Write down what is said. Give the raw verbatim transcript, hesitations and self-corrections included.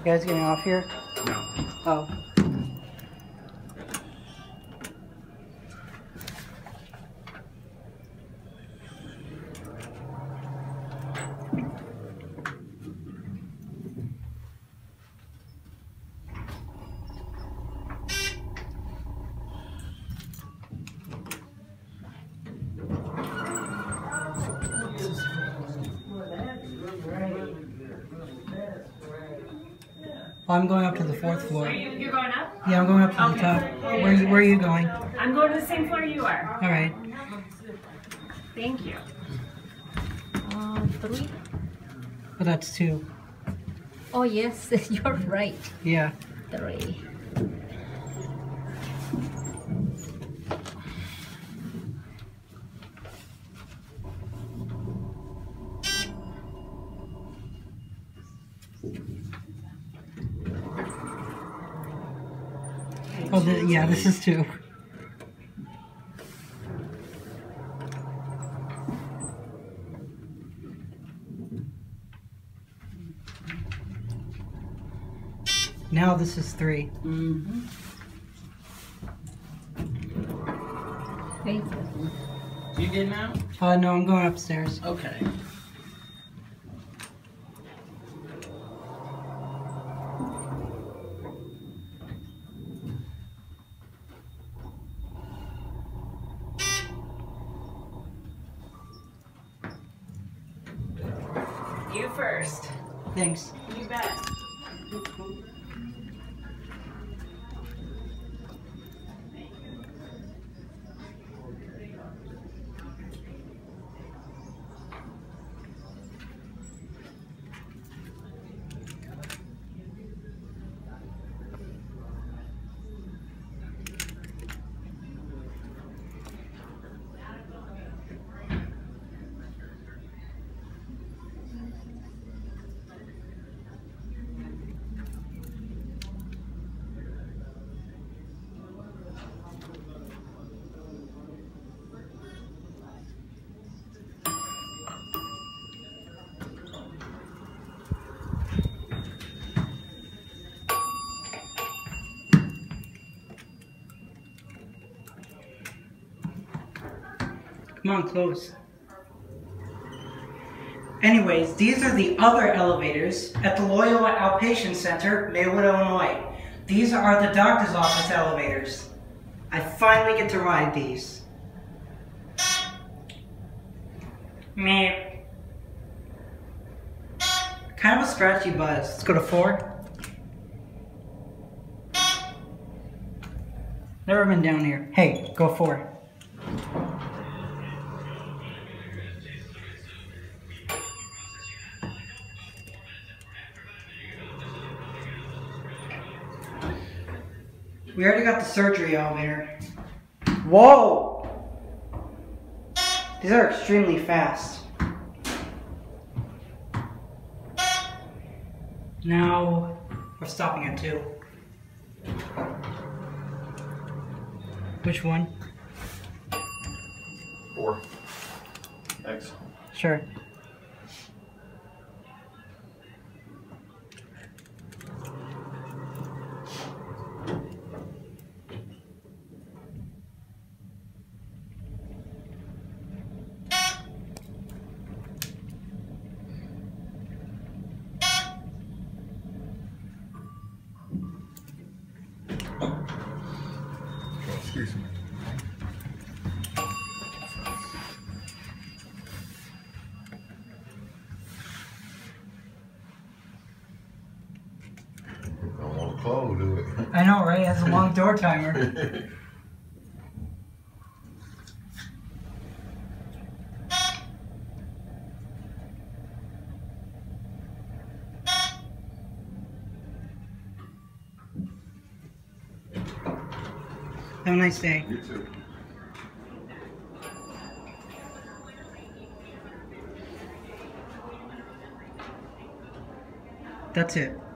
You guys getting off here? No. Oh. I'm going up to the fourth floor. Are you, you're going up? Yeah, I'm going up to okay. the top. Where are you, where are you going? I'm going to the same floor you are. All right. Thank you. Uh, three? Oh, that's two. Oh, yes, you're right. Yeah. Three. Oh, the, yeah, this is two. Now this is three. Mm-hmm. Thank you. You getting out? Uh, no, I'm going upstairs. Okay. You first. Thanks. You bet. Come on, close. Anyways, these are the other elevators at the Loyola Outpatient Center, Maywood, Illinois. These are the doctor's office elevators. I finally get to ride these. Meh. Kind of a scratchy buzz. Let's go to four. Never been down here. Hey, go four. We already got the surgery elevator. Whoa! These are extremely fast. Now, we're stopping at two. Which one? Four. Thanks. Sure. Excuse me. Don't want to close, do it? I know, right? It has a long door timer. Have a nice day. You too. That's it.